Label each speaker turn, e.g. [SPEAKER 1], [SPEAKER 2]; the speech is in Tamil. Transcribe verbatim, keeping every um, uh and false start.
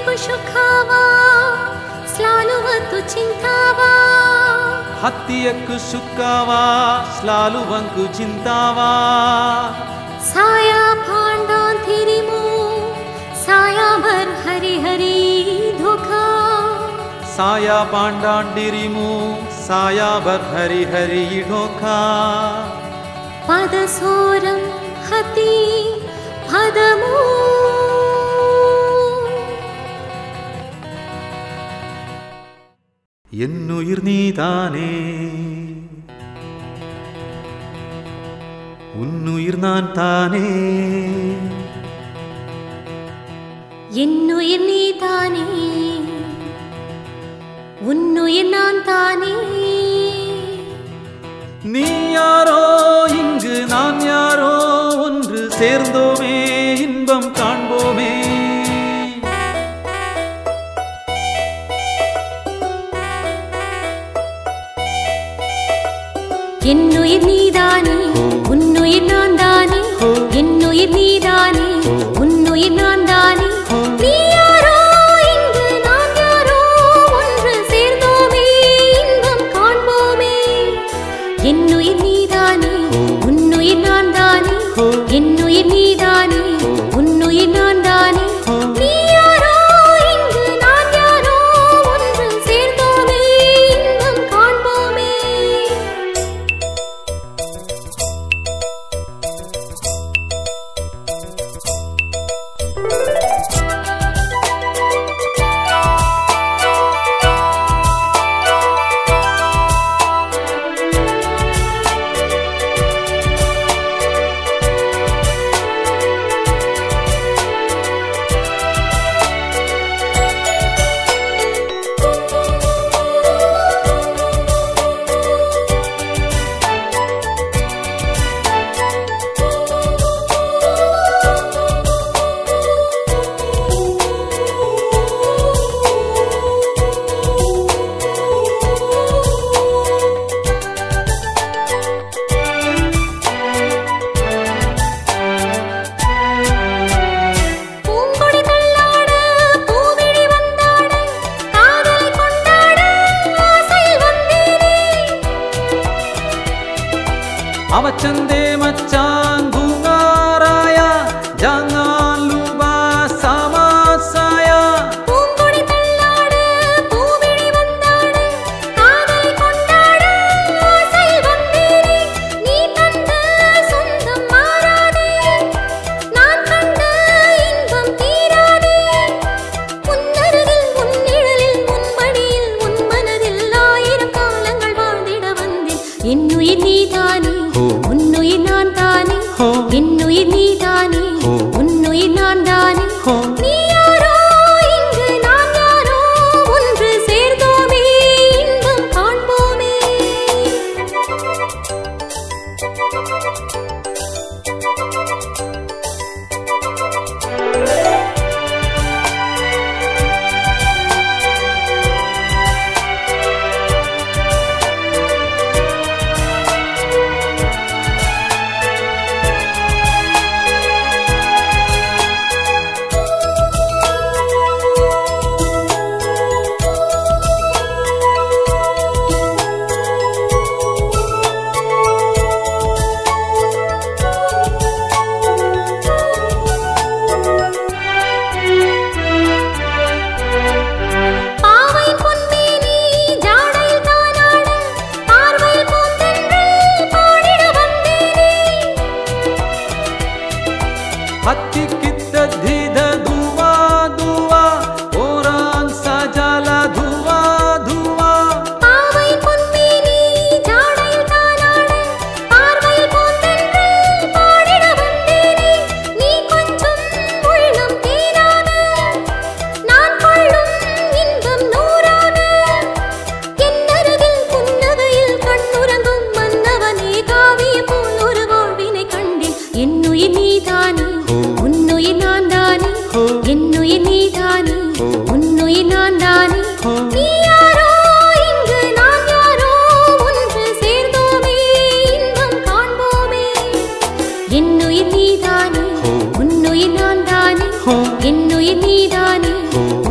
[SPEAKER 1] kushukaava slaluvathu chinthaavaa
[SPEAKER 2] hathiya kushukaava slaluvathu chinthaavaa
[SPEAKER 1] saayaapaandaan thirimu saayaabar hari hari doka
[SPEAKER 2] saayaapaandaan thirimu saayaabar hari hari doka
[SPEAKER 1] padhasoram hathim padhamu
[SPEAKER 2] Ennuyir Nee Thaane unnuyir naan thaane
[SPEAKER 1] Ennuyir Nee Thaane unnuyir naan thaane
[SPEAKER 2] நீ யாரோ இங்கு நான் யாரோ ஒன்று சேர்ந்தோமே இன்பம் காண்போமே
[SPEAKER 1] Ennuyir Neethane unnuyir naan thaane Ennuyir Neethane unnuyir naan thaane நீ யாரோ இங்கு நான் யாரோ ஒன்று சேர்ந்தோமே இன்பம் காண்போமே Ennuyir Neethane unnuyir naan thaane Ennuyir Neethane unnuyir naan thaane நீ யாரோ இங்கு நான் யாரோ ஒன்று சேர்ந்தோமே இன்பம் காண்போமே
[SPEAKER 2] அவச்சந்தே மச்சான் பூங்காராயா ஜாங்கான் லூபா சமாசாயா
[SPEAKER 1] பூங்கொடி தள்ளாடு பூவிழி வந்தாடு காதலை கொண்டாடு ஆசையில் வந்தேனே நீ தந்த சொந்தம் மாறாதே நான் கண்ட இன்பம் தீராதே உன்னருகில் உன் நிழலில் உன் மடியில் உன் மனதில் ஆயிரம் காலங்கள் வாழ்ந்திட வந்தேன் என்னுயிர் நீதானே உன்னுயிர் நான் தானே என்னுயிர் நீதானே உன்னுயிர் நான் தானே நீ யாரோ இங்கு நான் யாரோ ஒன்று சேர்ந்தோமே இன்பம் காண்போமே Ennuyir Nee Thaane unnuyir naan thaane நீ யாரோ இங்கு நான் யாரோ ஒன்று சேர்ந்தோமே இன்பம் காண்போமே Ennuyir Nee Thaane unnuyir naan thaane Ennuyir Nee Thaane